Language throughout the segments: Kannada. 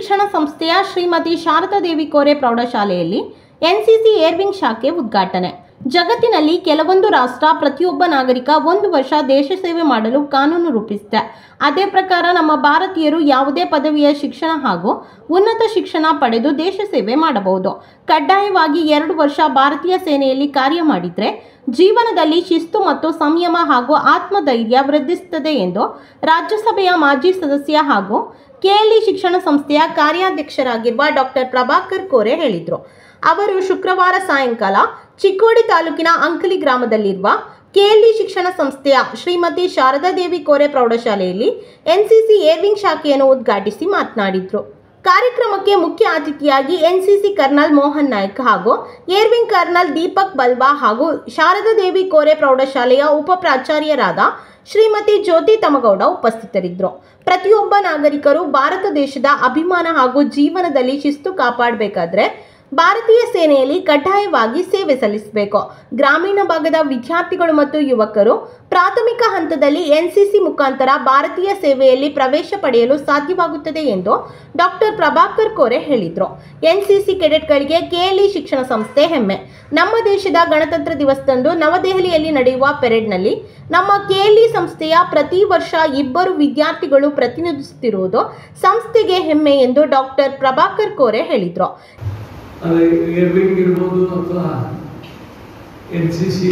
ಶಿಕ್ಷಣ ಸಂಸ್ಥೆಯ ಶ್ರೀಮತಿ ಶಾರದಾದೇವಿ ಕೋರೆ ಪ್ರೌಢಶಾಲೆಯಲ್ಲಿ ಎನ್ಸಿಸಿ ಏರ್ವಿಂಗ್ ಶಾಖೆ ಉದ್ಘಾಟನೆ. ಜಗತ್ತಿನಲ್ಲಿ ಕೆಲವೊಂದು ರಾಷ್ಟ್ರ ಪ್ರತಿಯೊಬ್ಬ ನಾಗರಿಕ 1 ವರ್ಷ ದೇಶ ಸೇವೆ ಮಾಡಲು ಕಾನೂನು ರೂಪಿಸಿದೆ. ಅದೇ ಪ್ರಕಾರ ನಮ್ಮ ಭಾರತೀಯರು ಯಾವುದೇ ಪದವಿಯ ಶಿಕ್ಷಣ ಹಾಗೂ ಉನ್ನತ ಶಿಕ್ಷಣ ಪಡೆದು ದೇಶ ಸೇವೆ ಮಾಡಬಹುದು. ಕಡ್ಡಾಯವಾಗಿ 2 ವರ್ಷ ಭಾರತೀಯ ಸೇನೆಯಲ್ಲಿ ಕಾರ್ಯ ಮಾಡಿದರೆ ಜೀವನದಲ್ಲಿ ಶಿಸ್ತು ಮತ್ತು ಸಂಯಮ ಹಾಗೂ ಆತ್ಮಧೈರ್ಯ ವೃದ್ಧಿಸುತ್ತದೆ ಎಂದು ರಾಜ್ಯಸಭೆಯ ಮಾಜಿ ಸದಸ್ಯ ಹಾಗೂ ಕೆಎಲ್ಇ ಶಿಕ್ಷಣ ಸಂಸ್ಥೆಯ ಕಾರ್ಯಾಧ್ಯಕ್ಷರಾಗಿರುವ ಡಾಕ್ಟರ್ ಪ್ರಭಾಕರ್ ಕೋರೆ ಹೇಳಿದರು. ಅವರು ಶುಕ್ರವಾರ ಸಾಯಂಕಾಲ ಚಿಕ್ಕೋಡಿ ತಾಲೂಕಿನ ಅಂಕಲಿ ಗ್ರಾಮದಲ್ಲಿರುವ ಕೆಎಲ್ಇ ಶಿಕ್ಷಣ ಸಂಸ್ಥೆಯ ಶ್ರೀಮತಿ ಶಾರದಾದೇವಿ ಕೋರೆ ಪ್ರೌಢಶಾಲೆಯಲ್ಲಿ ಎನ್ಸಿಸಿ ಏರ್ವಿಂಗ್ ಶಾಖೆಯನ್ನು ಉದ್ಘಾಟಿಸಿ ಮಾತನಾಡಿದರು. ಕಾರ್ಯಕ್ರಮಕ್ಕೆ ಮುಖ್ಯ ಅತಿಥಿಯಾಗಿ ಎನ್ಸಿಸಿ ಕರ್ನಲ್ ಮೋಹನ್ ನಾಯ್ಕ್ ಹಾಗೂ ಏರ್ವಿಂಗ್ ಕರ್ನಲ್ ದೀಪಕ್ ಬಲ್ವಾ ಹಾಗೂ ಶಾರದಾದೇವಿ ಕೋರೆ ಪ್ರೌಢಶಾಲೆಯ ಉಪ ಪ್ರಾಚಾರ್ಯರಾದ ಶ್ರೀಮತಿ ಜ್ಯೋತಿ ತಮಗೌಡ ಉಪಸ್ಥಿತರಿದ್ದರು. ಪ್ರತಿಯೊಬ್ಬ ನಾಗರಿಕರು ಭಾರತ ದೇಶದ ಅಭಿಮಾನ ಹಾಗೂ ಜೀವನದಲ್ಲಿ ಶಿಸ್ತು ಕಾಪಾಡಬೇಕಾದ್ರೆ ಭಾರತೀಯ ಸೇನೆಯಲ್ಲಿ ಕಡ್ಡಾಯವಾಗಿ ಸೇವೆ ಸಲ್ಲಿಸಬೇಕು. ಗ್ರಾಮೀಣ ಭಾಗದ ವಿದ್ಯಾರ್ಥಿಗಳು ಮತ್ತು ಯುವಕರು ಪ್ರಾಥಮಿಕ ಹಂತದಲ್ಲಿ ಎನ್ಸಿಸಿ ಮುಖಾಂತರ ಭಾರತೀಯ ಸೇವೆಯಲ್ಲಿ ಪ್ರವೇಶ ಪಡೆಯಲು ಸಾಧ್ಯವಾಗುತ್ತದೆ ಎಂದು ಡಾಕ್ಟರ್ ಪ್ರಭಾಕರ್ ಕೋರೆ ಹೇಳಿದರು. ಎನ್ಸಿಸಿ ಕೆಡೆಟ್ಗಳಿಗೆ ಕೆಎಲ್ಇ ಶಿಕ್ಷಣ ಸಂಸ್ಥೆ ಹೆಮ್ಮೆ. ನಮ್ಮ ದೇಶದ ಗಣತಂತ್ರ ದಿವಸದಂದು ನವದೆಹಲಿಯಲ್ಲಿ ನಡೆಯುವ ಪೆರೇಡ್ನಲ್ಲಿ ನಮ್ಮ ಕೆಎಲ್ಇ ಸಂಸ್ಥೆಯ ಪ್ರತಿ ವರ್ಷ 2 ವಿದ್ಯಾರ್ಥಿಗಳು ಪ್ರತಿನಿಧಿಸುತ್ತಿರುವುದು ಸಂಸ್ಥೆಗೆ ಹೆಮ್ಮೆ ಎಂದು ಡಾಕ್ಟರ್ ಪ್ರಭಾಕರ್ ಕೋರೆ ಹೇಳಿದರು. ಏರ್ವಿಂಗ್ ಇರ್ಬೋದು ಅಥವಾ ಎನ್ಸಿಸಿ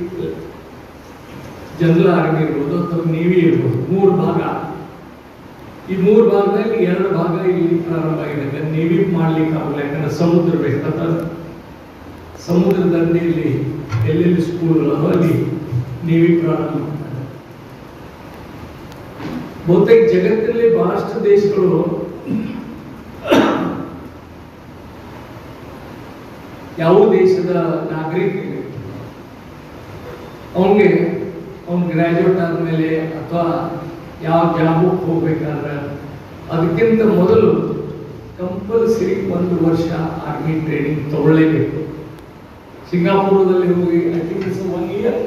ಜನರಲ್ ಆರ್ಮಿ ಇರ್ಬೋದು ಅಥವಾ ನೇವಿ ಇರ್ಬೋದು, 3 ಭಾಗ. ಈ 3 ಭಾಗದಲ್ಲಿ 2 ಭಾಗ ಇಲ್ಲಿ ಪ್ರಾರಂಭ ಆಗಿದೆ. ನೇವಿ ಮಾಡ್ಲಿಕ್ಕೆ ಆಗಲ್ಲ, ಯಾಕಂದ್ರೆ ಸಮುದ್ರ ಬೇಕು. ಸಮುದ್ರ ದಂಡೆಯಲ್ಲಿ ಎಲ್ಲೆಲ್ಲಿ ಸ್ಕೂಲ್ಗಳು ಅಲ್ಲಿ ನೇವಿ ಪ್ರಾರಂಭ ಮಾಡ್ತಾರೆ. ಬಹುತೇಕ ಜಗತ್ತಿನಲ್ಲಿ ಬಹಳಷ್ಟು ದೇಶಗಳು ಯಾವ ದೇಶದ ನಾಗರಿಕ ಅವನು ಗ್ರಾಜ್ಯುಯೇಟ್ ಆದಮೇಲೆ ಅಥವಾ ಯಾವ ಜಾಬಕ್ಕೆ ಹೋಗ್ಬೇಕಾದ್ರೆ ಅದಕ್ಕಿಂತ ಮೊದಲು ಕಂಪಲ್ಸರಿ 1 ವರ್ಷ ಆರ್ಮಿ ಟ್ರೈನಿಂಗ್ ತಗೊಳ್ಳೇಬೇಕು. ಸಿಂಗಾಪುರದಲ್ಲಿ ಹೋಗಿ ಐ ಥಿಂಕ್ ಇಟ್ಸ್ 1 ಇಯರ್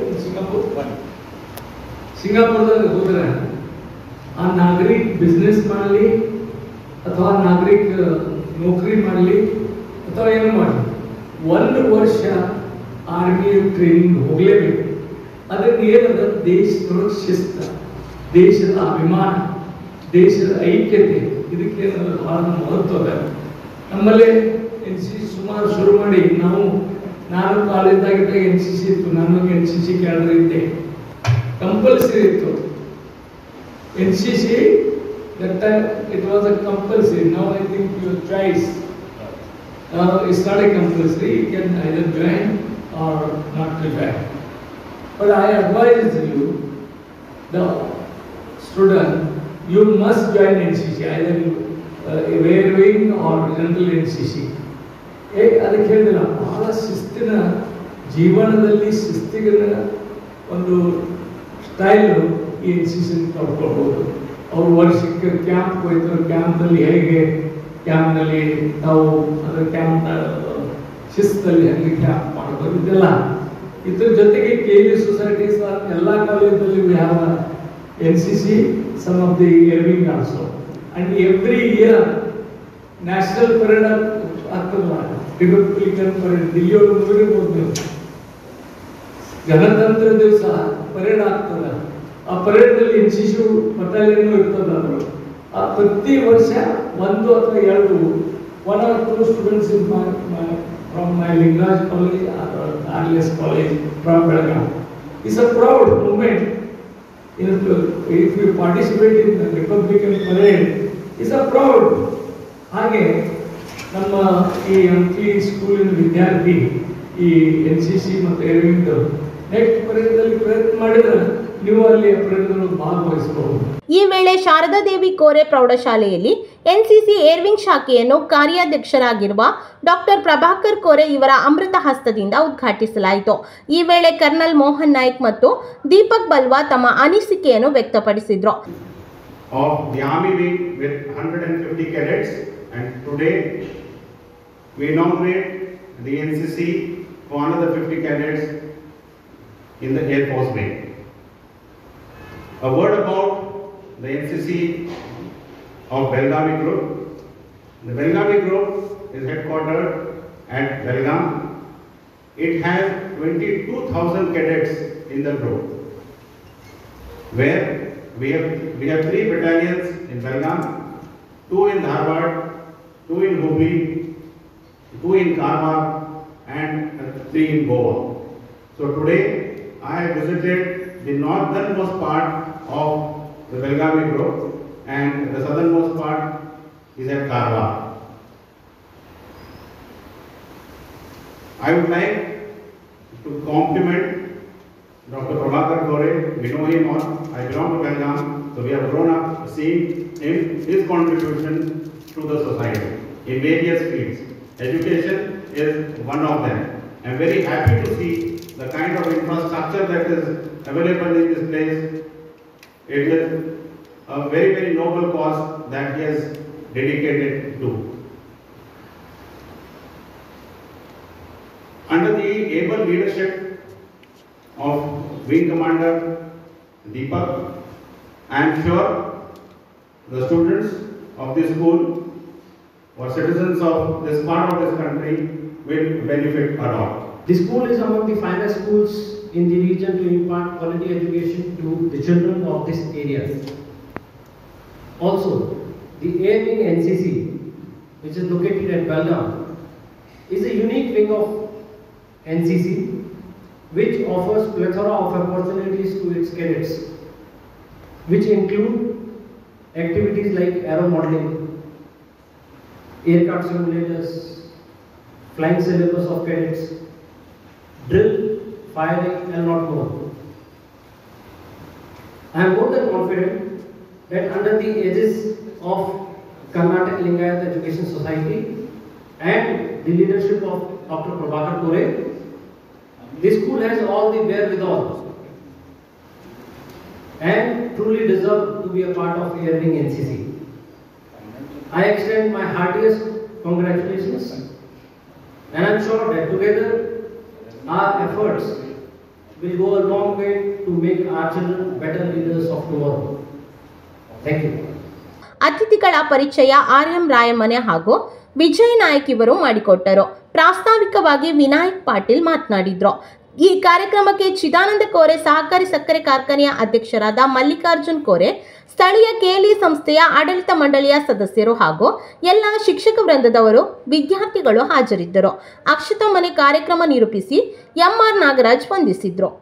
ಸಿಂಗಾಪುರದಲ್ಲಿ ಹೋದ್ರೆ ಆ ನಾಗರಿಕ ಬಿಸ್ನೆಸ್ ಮಾಡಲಿ ಅಥವಾ ನಾಗರಿಕ ನೌಕರಿ ಮಾಡಲಿ ಅಥವಾ ಏನು ಮಾಡಲಿ 1 ವರ್ಷ ಆರ್ಮಿ ಟ್ರೈನಿಂಗ್ ಹೋಗಲೇಬೇಕು. ಅದಕ್ಕೆ ಏನದ ದೇಶದ ಶಿಸ್ತ, ದೇಶದ ಅಭಿಮಾನ, ದೇಶದ ಐಕ್ಯತೆ, ಇದಕ್ಕೇನದ ಬಹಳ ಮಹತ್ವ ಅದ. ನಮ್ಮಲ್ಲೇ ಎನ್ಸಿಸಿ ಸುಮಾರು ಶುರು ಮಾಡಿ ನಾನು ಕಾಲೇಜ್ದಾಗಿದ್ದಾಗ ಎನ್ಸಿಸಿ ಇತ್ತು. ನಾನು ಎನ್ಸಿಸಿ ಕ್ಯಾಡರ್ ಇದ್ದೆ, ಕಂಪಲ್ಸರಿ ಇತ್ತು NCC. That time it was a compulsory. Now I think your choice. It's not a compulsory, you can either join or not to join. But I advise you, the student, you must join NCC, either Air-Wing or General NCC. ಅದಕ್ಕೆ ಹೇಳಿದ್ರೆ ಬಹಳ ಶಿಸ್ತಿನ ಜೀವನದಲ್ಲಿ ಶಿಸ್ತಿನ ಒಂದು ಸ್ಟೈಲು ಈ NCC ಕಲ್ತ್ಕೊಳ್ಬೋದು. ಅವ್ರು ವರ್ಷಕ್ಕೆ ಕ್ಯಾಂಪ್ ಹೋಯ್ತಾರೆ. ಕ್ಯಾಂಪ್ನಲ್ಲಿ ಹೇಗೆ ಕ್ಯಾಂಪ್ನಲ್ಲಿ ನಾವು ಅದರ ಕ್ಯಾಂಪ್ ಶಿಸ್ತಲ್ಲಿ ಹೇಗೆ ಕ್ಯಾಂಪ್ ಮಾಡಬಹುದು, ಇದೆಲ್ಲ. ಇದ್ರ ಜೊತೆಗೆ ಕೆಎಲ್ಇ ಸೊಸೈಟೀಸ್ ಎಲ್ಲ ಕಾಲೇಜಲ್ಲಿ we have NCC, some of the air wing also. And every year national parade ಆಗ್ತದಲ್ಲ, ರಿಪಬ್ಲಿಕನ್ ಪರೇಡ್, ದಿಲ್ಲಿಯೊಳಗೆ ನೋಡಿರ್ಬೋದು ನೀವು. ಗಣತಂತ್ರ ದಿವಸ ಪರೇಡ್ ಆಗ್ತದ. ಆ ಪರೇಡ್ನಲ್ಲಿ ಎನ್ಸಿಸಿ ಬಟಾಲಿಯನ್ ಇರ್ತದ. ಪ್ರತಿ ವರ್ಷ 1 ಅಥವಾ 2 1 or 2 students from my Lingaraj college or RLS college from Belgaum. It's a proud moment. If you participate in the Republican parade, it's a proud. ಹಾಗೆ ನಮ್ಮ ಈ ಅಂಕಲಿ ಸ್ಕೂಲಿನ ವಿದ್ಯಾರ್ಥಿ ಈ ಎನ್ಸಿಸಿ ಮತ್ತು ಏರ್ವಿಂಗ್ ನೆಕ್ಸ್ಟ್ ಪರೇಡ್ನಲ್ಲಿ ಪ್ರಯತ್ನ ಮಾಡಿದ್ರೆ ನೀವು ಅಲ್ಲಿ ಪರೇಡ್ನಲ್ಲಿ ಭಾಗವಹಿಸಬಹುದು. ಈ ವೇಳೆ ಶಾರದಾದೇವಿ ಕೋರೆ ಪ್ರೌಢಶಾಲೆಯಲ್ಲಿ ಎನ್ಸಿಸಿ ಏರ್ವಿಂಗ್ ಶಾಖೆಯನ್ನು ಕಾರ್ಯಾಧ್ಯಕ್ಷರಾಗಿರುವ ಡಾಕ್ಟರ್ ಪ್ರಭಾಕರ್ ಕೋರೆ ಇವರ ಅಮೃತ ಹಸ್ತದಿಂದ ಉದ್ಘಾಟಿಸಲಾಯಿತು. ಈ ವೇಳೆ ಕರ್ನಲ್ ಮೋಹನ್ ನಾಯ್ಕ್ ಮತ್ತು ದೀಪಕ್ ಬಲ್ವಾ ತಮ್ಮ ಅನಿಸಿಕೆಯನ್ನು ವ್ಯಕ್ತಪಡಿಸಿದರು. Of the Army Wing with 150 cadets, and today we inaugurate the NCC for another 50 cadets in the Air Force Wing. A word about the NCC of Belgavi Group. The Belgavi Group is headquartered at Belgaum. It has 22,000 cadets in the group, where we have 3 battalions in Belgaum, 2 in Dharwad, 2 in Hubli, 2 in Karwar, and 3 in Goa. So today I have visited the northernmost part of the Belgavi Group, and the southernmost part is at Karwar. I would like to compliment Dr. Prabhakar Kore. We know him all. I belong to Belgaum, so we have grown up seeing his contribution to the society in various fields. Education is one of them. I am very happy to see the kind of infrastructure that is available in this place. It is a very, very noble cause that he has dedicated to. Under the able leadership of Wing Commander Deepak, I am sure the students of this school or citizens of this part of this country will benefit a lot. The school is among the finest schools in the region to impart quality education to the children of this area. Also, the Air Wing NCC, which is located at Belgaum, is a unique wing of NCC which offers plethora of opportunities to its cadets, which include activities like aero modeling, aircraft simulators, flying syllabus of cadets, drill, firing, and lot more. I am more than confident that under the aegis of Karnataka Lingayat Education Society and the leadership of Dr. Prabhakar Kore, this school has all the wherewithal and truly deserve to be a part of Air Wing NCC. I extend my heartiest congratulations, and I am sure that together our efforts will go a long way to make our children better leaders of tomorrow. Thank you. ಅತಿಥಿಗಳ ಪರಿಚಯ ಆರ್.ಎಂ. ರಾಯಮನೆ ಹಾಗೂ ವಿಜಯ್ ನಾಯಕ್ ಇವರು ಮಾಡಿಕೊಟ್ಟರು. ಪ್ರಾಸ್ತಾವಿಕವಾಗಿ ವಿನಾಯಕ್ ಪಾಟೀಲ್ ಮಾತನಾಡಿದ್ರು. ಈ ಕಾರ್ಯಕ್ರಮಕ್ಕೆ ಚಿದಾನಂದ ಕೋರೆ ಸಹಕಾರಿ ಸಕ್ಕರೆ ಕಾರ್ಖಾನೆಯ ಅಧ್ಯಕ್ಷರಾದ ಮಲ್ಲಿಕಾರ್ಜುನ್ ಕೋರೆ, ಸ್ಥಳೀಯ ಕೆಎಲ್ಇ ಸಂಸ್ಥೆಯ ಆಡಳಿತ ಮಂಡಳಿಯ ಸದಸ್ಯರು ಹಾಗೂ ಎಲ್ಲ ಶಿಕ್ಷಕ ವೃಂದದವರು, ವಿದ್ಯಾರ್ಥಿಗಳು ಹಾಜರಿದ್ದರು. ಅಕ್ಷತಾ ಮನೆ ಕಾರ್ಯಕ್ರಮ ನಿರೂಪಿಸಿ ಎಂ.ಆರ್. ನಾಗರಾಜ್ ವಂದಿಸಿದ್ರು.